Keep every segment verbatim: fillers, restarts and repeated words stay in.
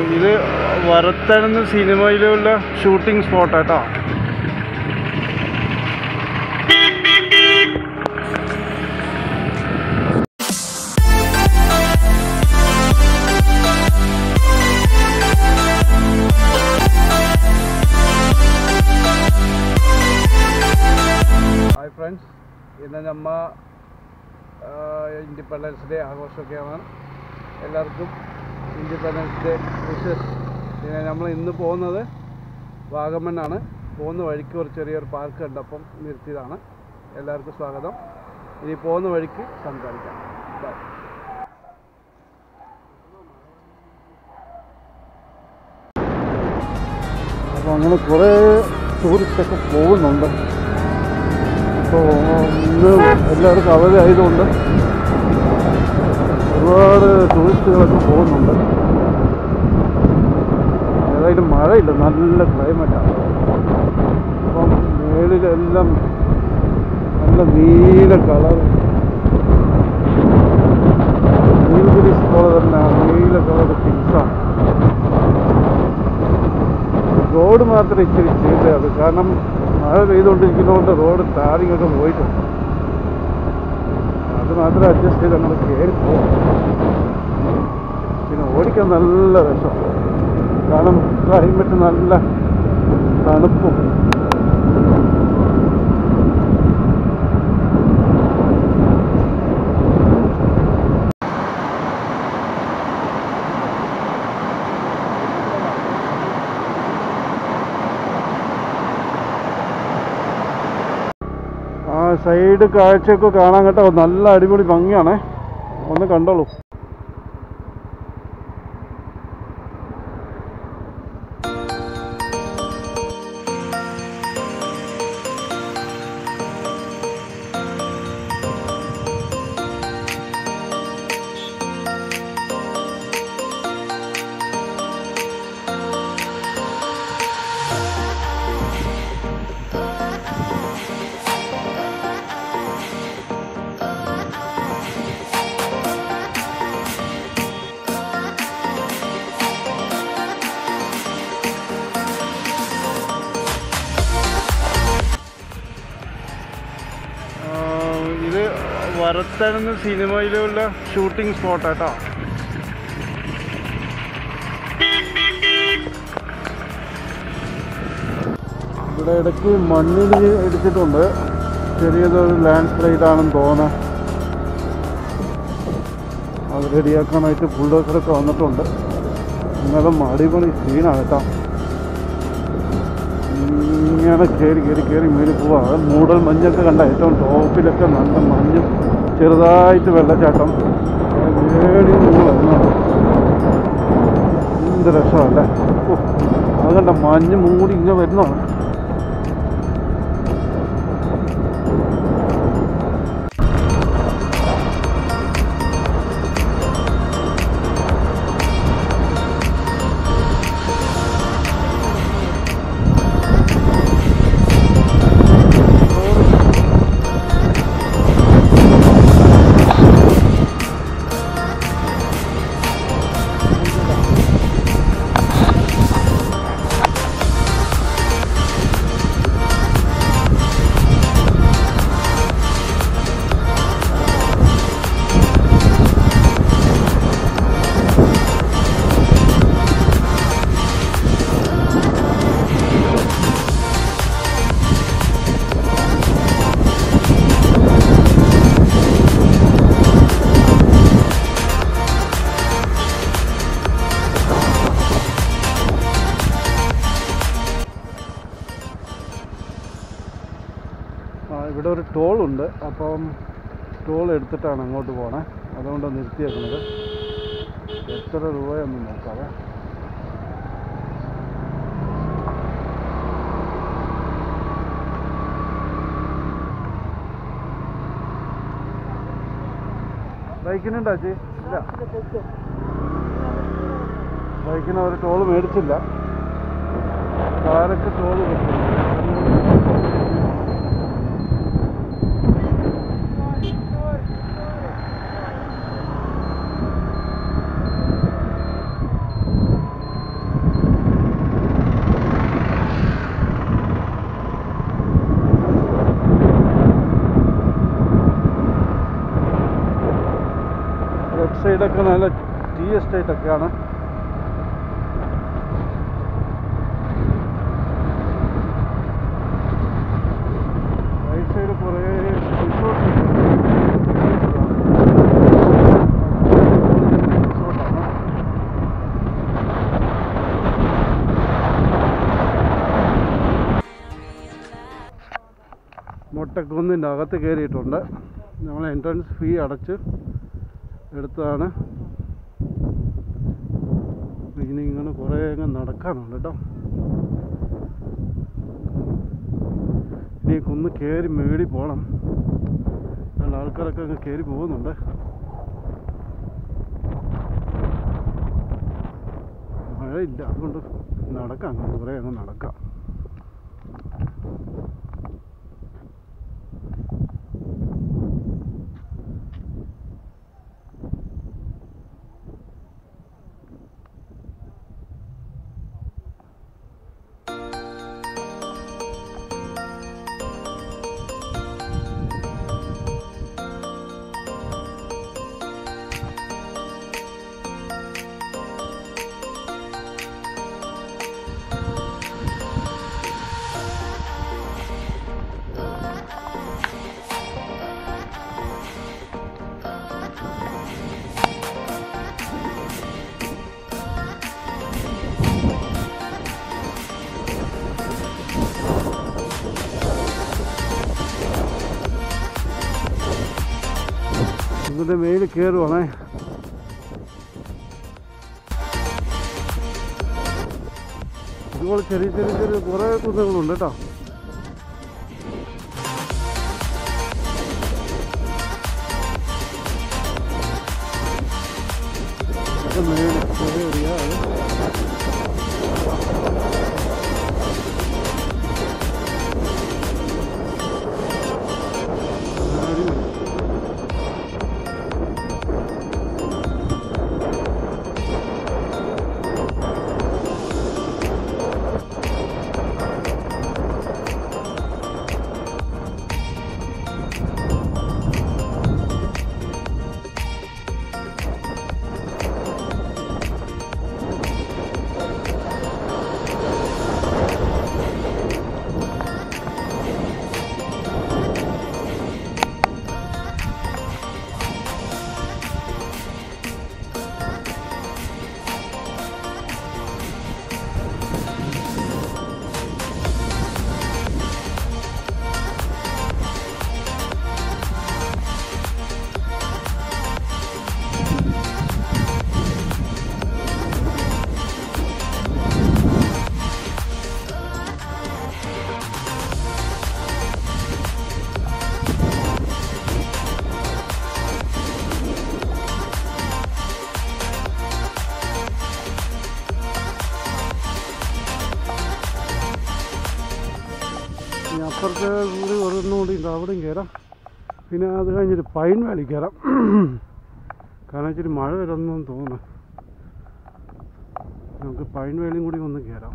ഇത് വരത്തരുന്ന സിനിമയിലുള്ള ഷൂട്ടിംഗ് സ്പോട്ടാട്ടോ. ഹായ് ഫ്രണ്ട്സ്, ഇന്ന് നമ്മ ഇൻഡിപെൻഡൻസ് ഡേ ആഘോഷമൊക്കെയാണ്. എല്ലാവർക്കും ഇൻഡിപെൻഡൻസ് ഡേ വിഷസ്. പിന്നെ നമ്മൾ ഇന്ന് പോകുന്നത് വാഗമണ്ണാണ്. പോകുന്ന വഴിക്ക് ഒരു ചെറിയൊരു പാർക്ക് ഉണ്ട്, അപ്പം നിർത്തിയതാണ്. എല്ലാവർക്കും സ്വാഗതം. ഇനി പോകുന്ന വഴിക്ക് സംസാരിക്കാം. ബൈ. അപ്പോൾ അങ്ങനെ കുറേ ടൂറിസ്റ്റൊക്കെ പോകുന്നുണ്ട്. അപ്പോൾ ഇന്ന് എല്ലാവർക്കും അവധി ആയതുകൊണ്ട് ഒരുപാട് ടൂറിസ്റ്റുകളൊക്കെ പോകുന്നുണ്ട്. ഏതായാലും മഴയില്ല, നല്ല ക്ലൈമറ്റാണ്. അപ്പം മേളിലെല്ലാം നല്ല നീല കളർ, നീലഗിരീസ് പോലെ തന്നെ നീല കളർ പിങ്സാണ്. റോഡ് മാത്രം ഇച്ചിരി ചീത്തയാണ്, കാരണം മഴ പെയ്തുകൊണ്ടിരിക്കുന്നതുകൊണ്ട് റോഡ് ടാറിങ്ങൊക്കെ പോയിട്ടുണ്ട്. അത് മാത്രം അഡ്ജസ്റ്റ് ചെയ്ത് നമ്മൾ കയറി പോകും. പിന്നെ ഓടിക്കാൻ നല്ല രസമാണ്, കാരണം ക്ലൈമറ്റ് നല്ല തണുപ്പും. ആ സൈഡ് കാഴ്ചയൊക്കെ കാണാൻ കേട്ടോ, നല്ല അടിപൊളി ഭംഗിയാണേ. ഒന്ന് കണ്ടോളൂ. ഇത് വരത്തരുന്ന സിനിമയിലുള്ള ഷൂട്ടിംഗ് സ്പോട്ടാട്ടോ. ഇവിടെ ഇടയ്ക്ക് മണ്ണിൽ ഇടിച്ചിട്ടുണ്ട്. ചെറിയതൊരു ലാൻഡ് സ്ലൈഡ് ആണെന്ന് തോന്നുന്നത്. അത് റെഡിയാക്കാനായിട്ട് ബുൾഡോസറൊക്കെ വന്നിട്ടുണ്ട്. എന്നാലും അടിപൊളി സീനാണ് കേട്ടോ. ഇങ്ങനെ കയറി കയറി കയറി മേലിൽ പോവാ. അത് മൂടൽ മഞ്ഞൊക്കെ കണ്ട ഏറ്റവും ടോപ്പിലൊക്കെ നല്ല മഞ്ഞ്, ചെറുതായിട്ട് വെള്ളച്ചാട്ടം. മേടി വരുന്നുണ്ട്. എന്ത് രസമല്ലേ. അത് കണ്ട മഞ്ഞ് മൂടി ഇങ്ങനെ വരുന്നതാണ്. ഇവിടെ ഒരു ടോളുണ്ട്, അപ്പം ടോൾ എടുത്തിട്ടാണ് അങ്ങോട്ട് പോകണേ. അതുകൊണ്ടാണ് നിർത്തിയേക്കുന്നത്. എത്ര രൂപയൊന്നും നോക്കാവേ. ബൈക്കിനുണ്ടോ ചേച്ചി? ഇല്ല, ബൈക്കിന് ഒരു ടോൾ മേടിച്ചില്ല. കാറൊക്കെ ടോൾ കിട്ടും. ലെഫ്റ്റ് സൈഡൊക്കെ നല്ല ടീ എസ്റ്റേറ്റ് ഒക്കെയാണ്. റൈറ്റ് സൈഡ് കുറേ റിസോർട്ട് മൊട്ടക്കുന്നിൻ്റെ അകത്ത് കയറിയിട്ടുണ്ട്. നമ്മൾ എൻട്രൻസ് ഫീ അടച്ച് എടുത്തതാണ്. ഇനി ഇങ്ങനെ കുറേ അങ്ങ് നടക്കാനുണ്ട് കേട്ടോ. ഇനി കുന്ന് കയറി മേടി പോകണം. നല്ല ആൾക്കാരൊക്കെ അങ്ങ് കയറി പോകുന്നുണ്ട്. മഴയില്ല, അതുകൊണ്ട് നടക്കാം, കുറേ അങ്ങ് നടക്കാം. ഇതിൻ്റെ മേലിൽ കയറുവാണേ. ഇതുപോലെ ചെറിയ ചെറിയ ചെറിയ കുറേ കുന്നുകളുണ്ട് കേട്ടോ. മേളിൽ ചെറിയ ഏരിയ അപ്പുറത്തെ കൂടി ഒരെണ്ണുകൂടി ഉണ്ട്, അവിടെയും കയറാം. പിന്നെ അത് കഴിഞ്ഞിട്ട് പൈൻ വാലി കയറാം. കാരണം ഇച്ചിരി മഴ വരുമെന്ന് തോന്നുന്നു. നമുക്ക് പൈൻ വാലിയും കൂടി ഒന്ന് കയറാം.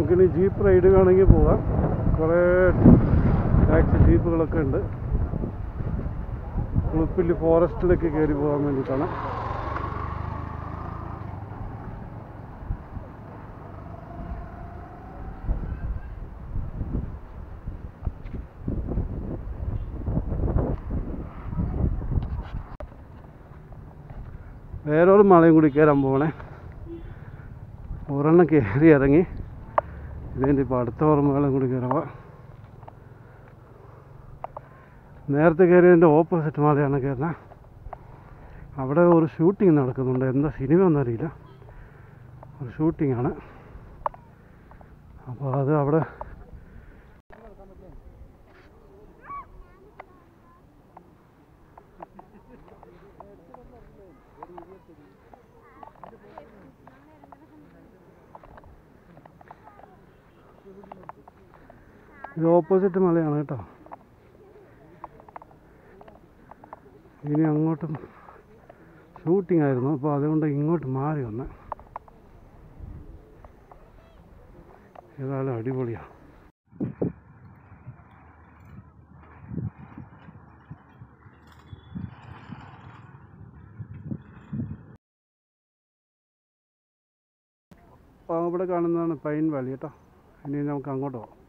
നമുക്കിനി ജീപ്പ് റൈഡ് വേണമെങ്കിൽ പോവാം. കുറേ ടാക്സി ജീപ്പുകളൊക്കെ ഉണ്ട്. കുളുപ്പിൽ ഫോറസ്റ്റിലേക്ക് കയറി പോകാൻ വേണ്ടിയിട്ടാണ്. വേറൊരു മലയും കൂടി കയറാൻ പോകണേ. ഒരെണ്ണം കയറി ഇറങ്ങി. ഇതിൻ്റെ ഇപ്പോൾ അടുത്ത ഓർമ്മകളും കൂടി കയറുക. നേരത്തെ കയറിയതിൻ്റെ ഓപ്പോസിറ്റ് മലയാണ് കയറുന്നത്. അവിടെ ഒരു ഷൂട്ടിങ് നടക്കുന്നുണ്ട്. എന്താ സിനിമ ഒന്നറിയില്ല, ഒരു ഷൂട്ടിങ്ങാണ്. അപ്പോൾ അത് അവിടെ ഇത് ഓപ്പോസിറ്റ് മലയാണ് കേട്ടോ. ഇനി അങ്ങോട്ടും ഷൂട്ടിംഗ് ആയിരുന്നു, അപ്പോൾ അതുകൊണ്ട് ഇങ്ങോട്ട് മാറി വന്ന്. ഏതായാലും അടിപൊളിയാണ്. അപ്പോൾ അവിടെ കാണുന്നതാണ് പൈൻ വാലി കേട്ടോ. ഇനി നമുക്ക് അങ്ങോട്ട് പോകാം.